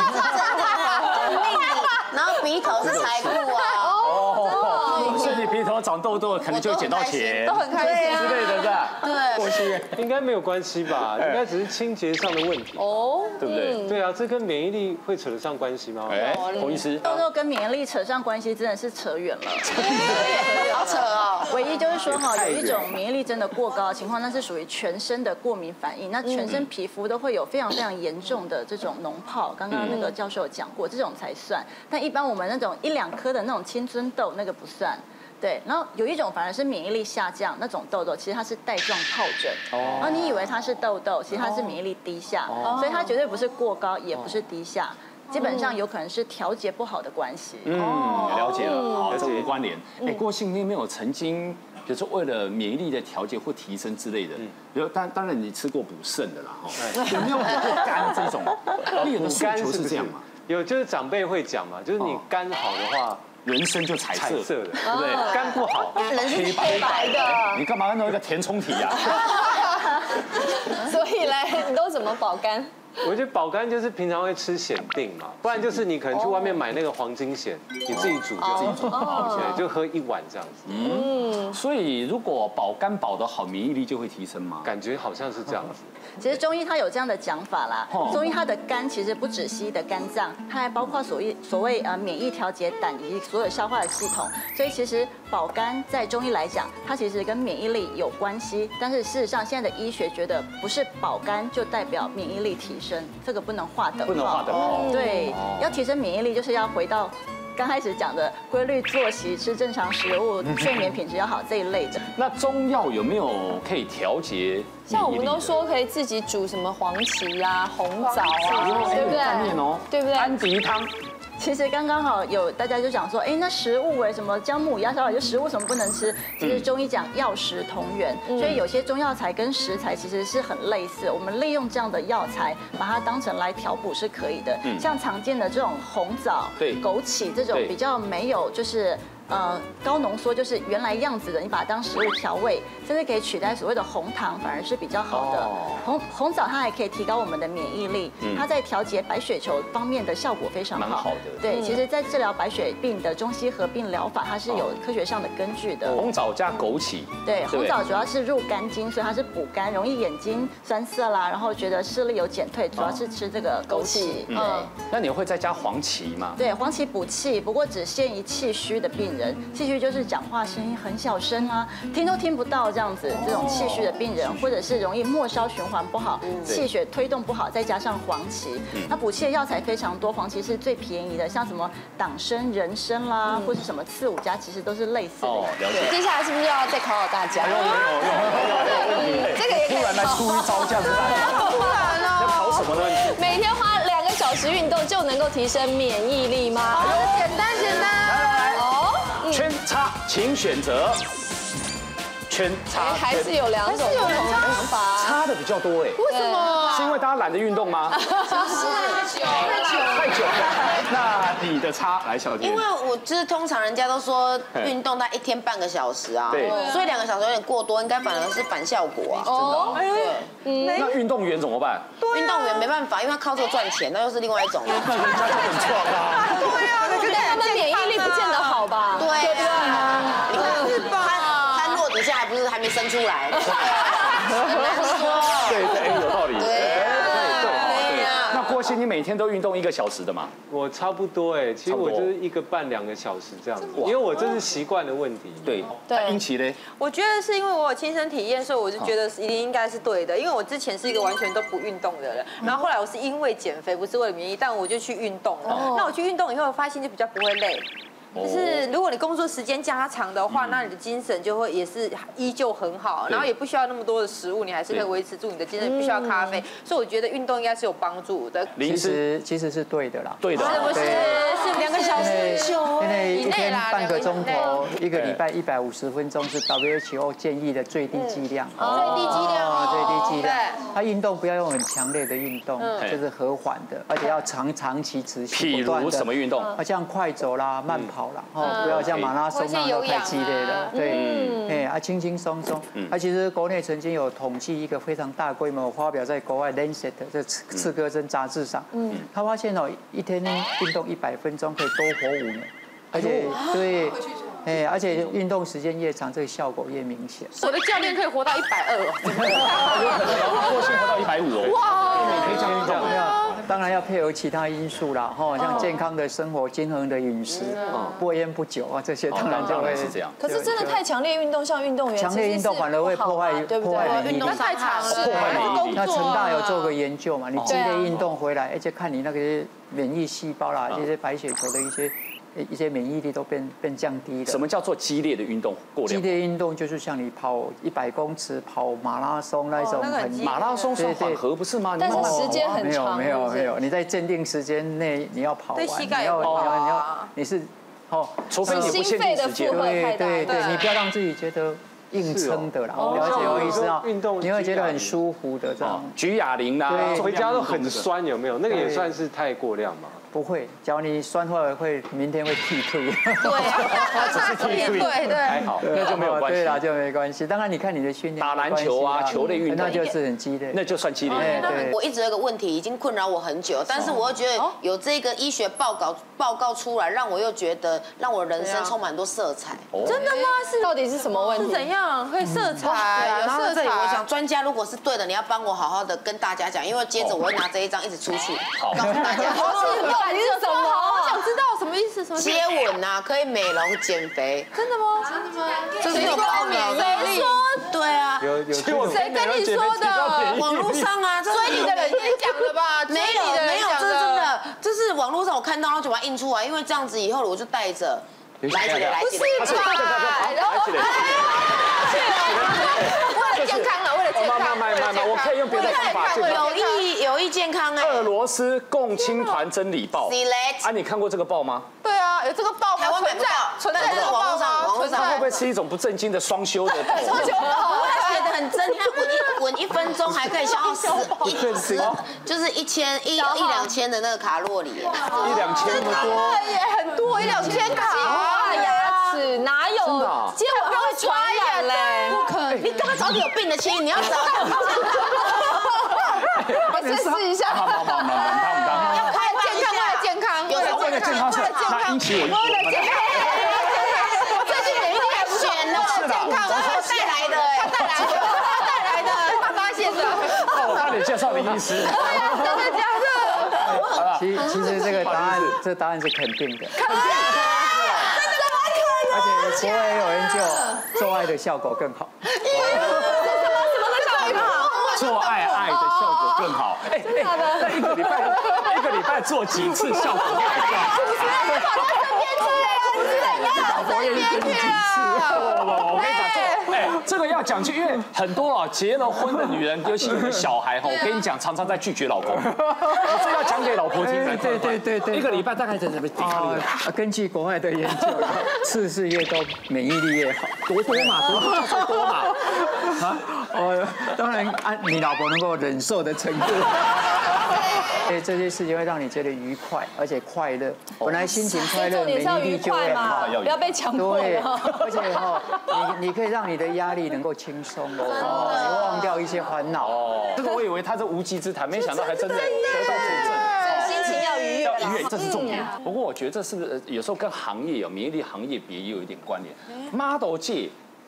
后鼻头是财富啊， 哦，是你鼻头长痘痘，可能就会捡到钱， 都很开心之类的，是吧？ 对， 过去应该没有关系吧？应该只是清洁上的问题哦， 对不对？ 对啊，这跟免疫力会扯得上关系吗？ 哎，洪医师， 痘痘跟免疫力扯上关系，真的是扯远了， 好扯哦。 唯一就是说哈，有一种免疫力真的过高的情况，那是属于全身的过敏反应，那全身皮肤都会有非常非常严重的这种脓疱。刚刚那个教授有讲过，这种才算。但一般我们那种一两颗的那种青春痘，那个不算。对，然后有一种反而是免疫力下降那种痘痘，其实它是带状疱疹。哦。然后你以为它是痘痘，其实它是免疫力低下，所以它绝对不是过高，也不是低下，基本上有可能是调节不好的关系。 嗯，了解了，好，这无关联。哎，过信你没有曾经，比如说为了免疫力的调节或提升之类的，比如当当然你吃过补肾的啦，哈，有没有补肝这种？你有的诉求是这样嘛？ 有，就是长辈会讲嘛，就是你肝好的话。 人生就彩色色的， 对不对？ 肝不好， 人是黑白的。 你干嘛弄一个填充题啊？ 所以嘞，你都怎么保肝？ 我觉得保肝就是平常会吃显定嘛，不然就是你可能去外面买那个黄金显，你自己煮就自己煮，对，就喝一碗这样子。 嗯，所以如果保肝保得好，免疫力就会提升吗？ 感觉好像是这样子。 其实中医它有这样的讲法啦，中医它的肝其实不止西医的肝脏，它还包括所谓所谓呃免疫调节胆以及所有消化的系统，所以其实保肝在中医来讲，它其实跟免疫力有关系，但是事实上现在的医学觉得不是保肝就代表免疫力提升，这个不能划等号。 不能划等号。 对，要提升免疫力就是要回到刚开始讲的规律作息、吃正常食物、睡眠品质要好这一类的。 那中药有没有可以调节？ 像我们都说可以自己煮什么黄芪啊、红枣啊，对不对？对不对？ 安迪汤。 其实刚刚好有大家就讲说，哎，那食物为什么姜母鸭烧烤就食物什么不能吃？其实中医讲药食同源，所以有些中药材跟食材其实是很类似。我们利用这样的药材，把它当成来调补是可以的。像常见的这种红枣、枸杞这种比较没有就是。呃，高浓缩就是原来样子的，你把它当食物调味，甚至可以取代所谓的红糖，反而是比较好的。红红枣它还可以提高我们的免疫力，它在调节白血球方面的效果非常好。 蛮好的。 对，其实，在治疗白血病的中西合并疗法，它是有科学上的根据的。 红枣加枸杞。 对，红枣主要是入肝经，所以它是补肝，容易眼睛酸涩啦，然后觉得视力有减退，主要是吃这个枸杞。 嗯。那你会再加黄芪吗？ 对，黄芪补气，不过只限于气虚的病人。气虚就是讲话声音很小声啊，听都听不到这样子，这种气虚的病人，或者是容易末梢循环不好，气血推动不好，再加上黄芪，那补气的药材非常多，黄芪是最便宜的，像什么党参、人参啦，或是什么刺五加，其实都是类似的。 哦，了解。 接下来是不是要再考考大家？ 有有有有有，这个也突然来出一招这样子， 突然哦， 要考什么呢？ 每天花两个小时运动就能够提升免疫力吗？ 简单简单。 来来来，哦。圈叉，请选择。圈叉， 还是有两种不同的方法， 差的比较多哎。 为什么？ 是因为大家懒得运动吗？ 是太久了， 太久了。那你的差来，小姐。 因为我就是通常人家都说运动大概一天半个小时啊，对，所以两个小时有点过多，应该反而是反效果啊。 哦，对。那运动员怎么办？ 运动员没办法，因为他靠这个赚钱，那又是另外一种。 那人家就很壮啊。 对啊，可是他们免疫力不见得好吧？ 对啊，你看他没生出来，很难说。 对对，有道理。 对。 那郭鑫，你每天都运动一个小时的吗？ 我差不多哎，其实我就是一个半两个小时这样子，因为我这是习惯的问题。 对对。英琦嘞？ 我觉得是因为我有亲身体验，所以我就觉得一定应该是对的。因为我之前是一个完全都不运动的人，然后后来我是因为减肥，不是为了免疫，但我就去运动了。那我去运动以后，发现就比较不会累。就是如果你工作时间加长的话，那你的精神就会也是依旧很好，然后也不需要那么多的食物，你还是可以维持住你的精神，不需要咖啡，所以我觉得运动应该是有帮助的。 其实其实是对的啦， 对的， 是不是？是两个小时因为一天半个钟头，一个礼拜一百五十分钟是 W H O 建议的最低剂量， 最低剂量， 最低剂量。它运动不要用很强烈的运动，就是和缓的，而且要长长期持续。 譬如什么运动？ 啊，像快走啦、慢跑。哦，不要像马拉松那样太激烈了，对，哎，啊，轻轻松松。啊，其实国内曾经有统计一个非常大规模发表在国外《Lancet》这刺刺胳针杂志上，嗯，他发现哦，一天运动一百分钟可以多活五年，而且对。哎，而且运动时间越长，这个效果越明显。 我的教练可以活到一百二哦， 郭鑫活到一百五哦。哇，每天这样运动要，当然要配合其他因素啦，哈，像健康的生活、均衡的饮食、不烟不酒啊，这些当然就会是这样。 可是真的太强烈运动，像运动员， 强烈运动反而会破坏破坏免疫力， 太长了， 破坏免疫力。 那成大有做个研究嘛，你激烈运动回来，而且看你那个免疫细胞啦，这些白血球的一些。一些免疫力都变变降低了。 什么叫做激烈的运动过量？ 激烈运动就是像你跑一百公尺、跑马拉松那种很马拉松算缓和不是吗？ 但是时间很长。 没有没有没有，你在限定时间内你要跑完， 对膝盖有你要你要你是哦， 除非你不限定时间。 对对对，你不要让自己觉得。硬撑的啦，了解我意思啊？运动你会觉得很舒服的这样。 举哑铃啦， 回家都很酸，有没有？那个也算是太过量吗？ 不会，只要你酸会会明天会剃退。 对， 只是剃退， 对对， 还好，那就没有关系。 对啦，就没关系。当然你看你的训练， 打篮球啊，球类运动， 那就是很激烈， 那就算激烈。 对，我一直有个问题已经困扰我很久，但是我又觉得有这个医学报告报告出来，让我又觉得让我人生充满很多色彩。 真的吗？是到底是什么问题？ 是怎样会色彩？ 然后这里我想专家如果是对的，你要帮我好好的跟大家讲，因为接着我会拿这一张一直出去，告诉大家。 到底是什么？我想知道什么意思？什么接吻啊，可以美容减肥？ 真的吗？真的吗？ 这是有报道的。 谁说？ 对啊， 有有谁跟你说的？ 网络上啊， 追你的人先讲的吧？ 没有没有，这是真的，这是网络上我看到，然后就把它印出来，因为这样子以后我就带着。来起来，来起来， 不是吧？然后为了健康了，为了健康， 慢慢慢慢，我可以用别的方法。 有益有益健康哎。 俄罗斯共青团真理报。啊，你看过这个报吗？ 对啊，有这个报， 台湾买不到， 存在这个网络上，网络上会不会是一种不正经的双休的报？ 双休报，他写的很真，他稳一稳一分钟还可以消耗十一十，就是一千一一两千的那个卡路里， 一两千那么多， 也很多，一两千卡。 牙齿哪有？接吻还会传染嘞？ 不可能！你干嘛找你有病的亲？你要找。 我先试一下。 好好好，当当。 要看健康，为了健康， 有为了健康是那引起我。 为了健康。我最近免疫力还不错， 是的，健康我带来的， 他带来的，他带来的，他发现的。 我帮你介绍林医师。 对呀，真的假的？ 其其实这个答案，这答案是肯定的。而且国外也有研究，做爱的效果更好。 什么什么的效果更好？ 做爱爱的效果更好。哎哎，那一个礼拜一个礼拜做几次效果更好？ 不是跑到身边去啊！不是你要跑身边去啊！ 我我我跟你讲，哎，这个要讲究，因为很多啊结了婚的女人，尤其有小孩哈，我跟你讲，常常在拒绝老公。我这要讲给老婆听。 对对对对， 一个礼拜大概怎么抵抗力？ 根据国外的研究，次数越多，免疫力越好。 多多嘛，多多就多嘛。 啊，哦，当然按你老婆能够忍受的程度。所以这些事情会让你觉得愉快，而且快乐。本来心情快乐，免疫力就会好， 不要被强迫。 对，而且哈，你你可以让你的压力能够轻松哦，你忘掉一些烦恼。哦， 这个我以为他是无稽之谈，没想到还真的得到佐证。 心情要愉悦， 要愉悦，这是重点。不过我觉得这是不是有时候跟行业有免疫力行业别也有一点关联？model 界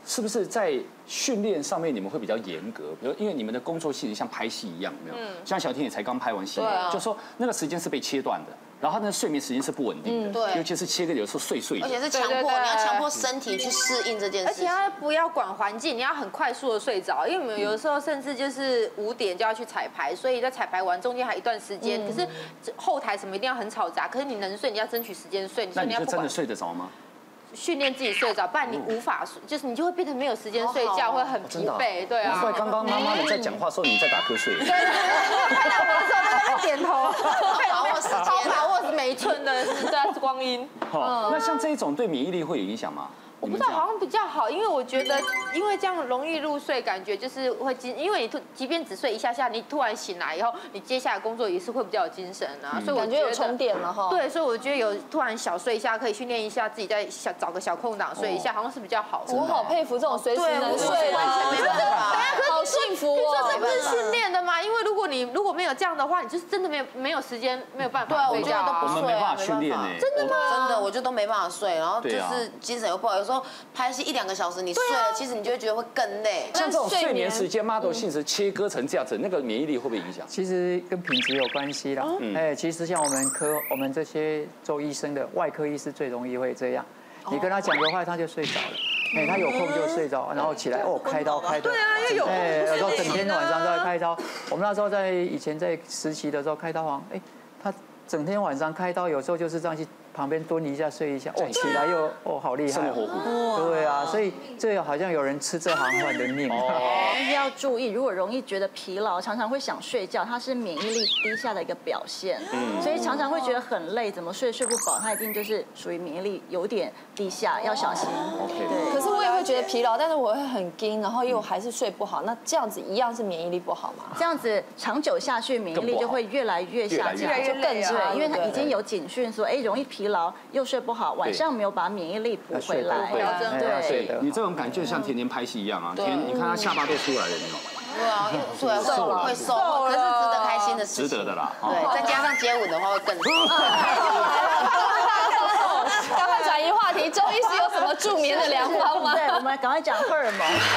是不是在训练上面你们会比较严格？比如因为你们的工作性像拍戏一样，有没有？像小天也才刚拍完戏，就说那个时间是被切断的。然后他的睡眠时间是不稳定的，对，尤其是切割有时候睡睡的， 而且是强迫，你要强迫身体去适应这件事， 而且要不要管环境，你要很快速的睡着，因为我们有的时候甚至就是五点就要去彩排，所以在彩排完中间还一段时间，可是后台什么一定要很嘈杂，可是你能睡，你要争取时间睡， 那你是真的睡得着吗？ 训练自己睡着，不然你无法，就是你就会变成没有时间睡觉，会很疲惫，对啊。 难怪刚刚妈妈你在讲话的时候你在打瞌睡。 对对对，看到我的时候在那边点头，把握时间，超把握每一寸的对光阴。 那像这一种对免疫力会有影响吗？ 我不知道，好像比较好，因为我觉得，因为这样容易入睡，感觉就是会精，因为你突即便只睡一下下，你突然醒来以后，你接下来工作也是会比较有精神啊，所以我觉得有充电了哈。 对，所以我觉得有突然小睡一下，可以训练一下自己，在小找个小空档睡一下，好像是比较好的。 我好佩服这种随时能睡的，好幸福哦。 这不是训练的吗？因为如果你如果没有这样的话，你就是真的没有没有时间，没有办法睡觉。 我们没办法训练哎， 真的吗？ 真的，我就都没办法睡，然后就是精神又不好，有时候拍戏一两个小时，你睡了，其实你就会觉得会更累。 像这种睡眠时间 model 性质切割成这样子，那个免疫力会不会影响？ 其实跟品质有关系啦。哎，其实像我们科，我们这些做医生的外科医师最容易会这样。你跟他讲的话，他就睡着了。哎，他有空就睡着，然后起来哦，开刀开刀。 对啊，又有。 哎，有时候整天晚上都在开刀。我们那时候在以前在实习的时候开刀房，哎，他整天晚上开刀，有时候就是这样去旁边蹲一下睡一下，哦，起来又哦好厉害， 生活活。 对啊，所以这好像有人吃这行饭的命。 要注意，如果容易觉得疲劳，常常会想睡觉，它是免疫力低下的一个表现。嗯，所以常常会觉得很累，怎么睡睡不饱，它一定就是属于免疫力有点低下，要小心。 对。可是我也会觉得疲劳，但是我会很惊，然后又还是睡不好，那这样子一样是免疫力不好吗？ 这样子长久下去，免疫力就会越来越下降， 就更差，因为它已经有警讯说，哎，容易疲劳又睡不好，晚上没有把免疫力补回来。 对， 你这种感觉像甜甜拍戏一样啊，甜，你看他下巴都出来了，你知道吗？ 对啊，出来瘦了会瘦，可是值得开心的事情。 值得的啦。 对，再加上接吻的话会更瘦。 赶快转移话题，周医师有什么助眠的良方吗？ 对，我们赶快讲荷尔蒙。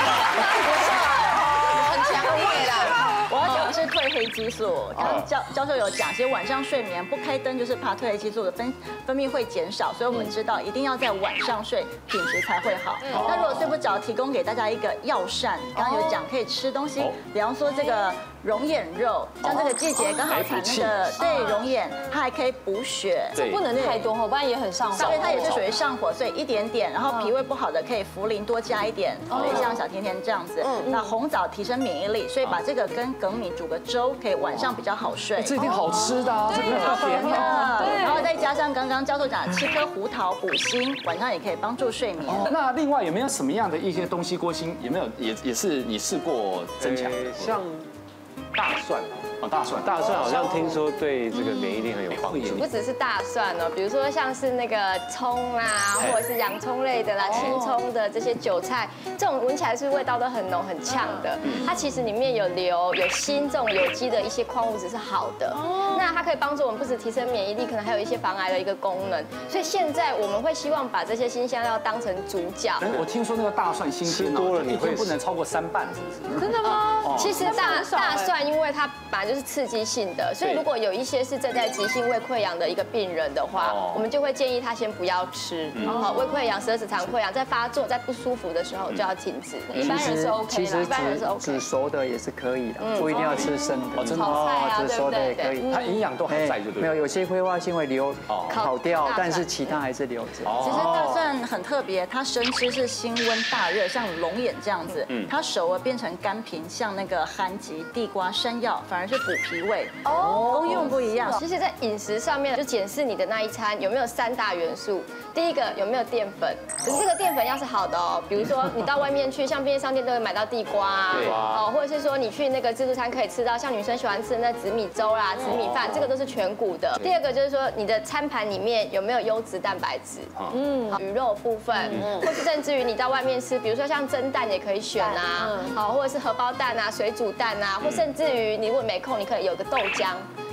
很强烈啦。 我要讲的是褪黑激素。刚刚教教授有讲，其实晚上睡眠不开灯，就是怕褪黑激素的分分泌会减少，所以我们知道一定要在晚上睡，品质才会好。那如果睡不着，提供给大家一个药膳，刚刚有讲可以吃东西，比方说这个龙眼肉，像这个季节刚好产那个对龙眼，它还可以补血， 这不能太多，不然也很上火。 所以它也是属于上火，所以一点点，然后脾胃不好的可以茯苓多加一点，所以像小甜甜这样子。那红枣提升免疫力，所以把这个跟粳米煮个粥，可以晚上比较好睡。 这一定好吃的啊，这个好甜的。 然后再加上刚刚教授讲七颗胡桃补锌，晚上也可以帮助睡眠。 那另外有没有什么样的一些东西，郭锌有没有也也是你试过增强的？ 像大蒜。 哦，大蒜， 大蒜好像听说对这个免疫力很有帮助。 不只是大蒜哦，比如说像是那个葱啊，或者是洋葱类的啦，青葱的这些韭菜，这种闻起来是味道都很浓很呛的。它其实里面有硫、有锌这种有机的一些矿物质是好的。那它可以帮助我们不止提升免疫力，可能还有一些防癌的一个功能。所以现在我们会希望把这些辛香料当成主角。 我听说那个大蒜新鲜多了，你会不能超过三瓣，是不是？ 真的吗？ 其实大大蒜因为它本来就是刺激性的，所以如果有一些是正在急性胃溃疡的一个病人的话，我们就会建议他先不要吃。好，胃溃疡、十二指肠溃疡在发作、在不舒服的时候就要停止。一般人是 OK 的，一般人是 OK。 煮熟的也是可以的，不一定要吃生的。 真的哦， 煮熟的也可以， 它营养都还在，就对。 没有，有些挥发性会流烤掉，但是其他还是留着。 其实大蒜很特别，它生吃是辛温大热，像龙眼这样子，它熟了变成干平，像那个憨吉、地瓜、山药，反而是补脾胃。哦，功用不一样。 其实，在饮食上面就检视你的那一餐有没有三大元素。第一个有没有淀粉，可是这个淀粉要是好的哦，比如说你到外面去，像便利商店都会买到地瓜啊，哦，或者是说你去那个自助餐可以吃到像女生喜欢吃的那紫米粥啦、紫米饭，这个都是全谷的。第二个就是说你的餐盘里面有没有优质蛋白质，嗯，鱼肉部分，或是甚至于你到外面吃，比如说像蒸蛋也可以选啊，好，或者是荷包蛋啊、水煮蛋啊，或甚至于你如果没空，你可以有个豆浆。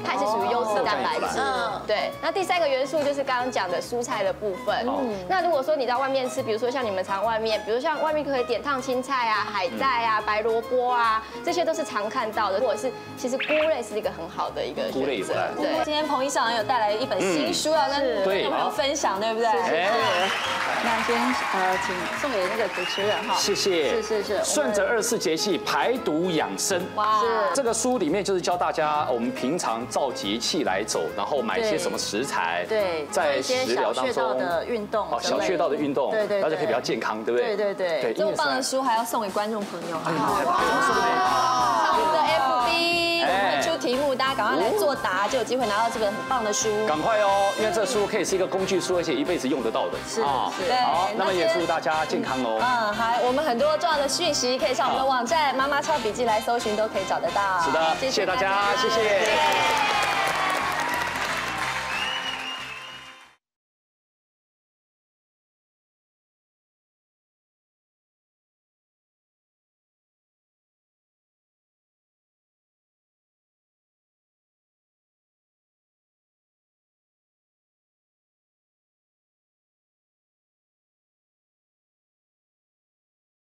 它也是属于优质蛋白质。嗯，对。那第三个元素就是刚刚讲的蔬菜的部分。嗯，那如果说你在外面吃，比如说像你们常外面，比如像外面可以点烫青菜啊、海带啊、白萝卜啊，这些都是常看到的。或者是其实菇类是一个很好的一个菇类选择。 对，今天彭医生有带来一本新书要跟朋友们分享，对不对？ 是。那先呃，请送给那个主持人哈。 谢谢。 是是是。 顺着二十四节气排毒养生。哇。是。这个书里面就是教大家，我们平常照节气来走，然后买些什么食材。 对。 在食疗当中的运动。 哦，小穴道的运动。对对。大家可以比较健康，对不对？ 对对对。 这么棒的书还要送给观众朋友。 上我们的 F B 会出题目，大家赶快来作答，就有机会拿到这本很棒的书。 赶快哦，因为这书可以是一个工具书，而且一辈子用得到的。 是啊， 对。 好，那么也祝大家健康哦。 嗯，还我们很多重要的讯息可以上我们的网站妈妈超笔记来搜寻，都可以找得到。 是的，谢谢大家，谢谢。